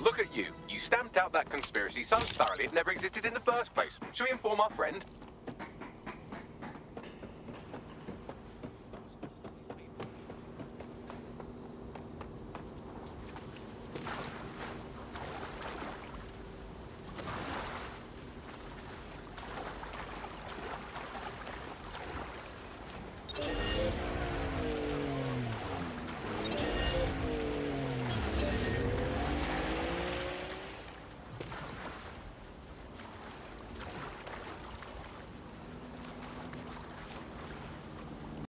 look at you. You stamped out that conspiracy so thoroughly it never existed in the first place. Shall we inform our friend?